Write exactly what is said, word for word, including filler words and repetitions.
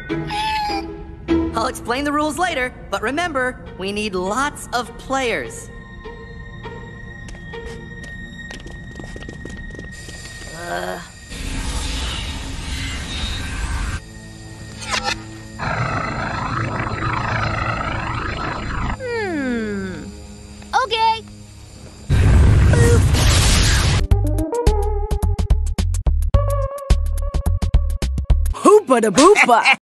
I'll explain the rules later, but remember, we need lots of players. Uh... Hmm. Okay. Hoopa da boopa!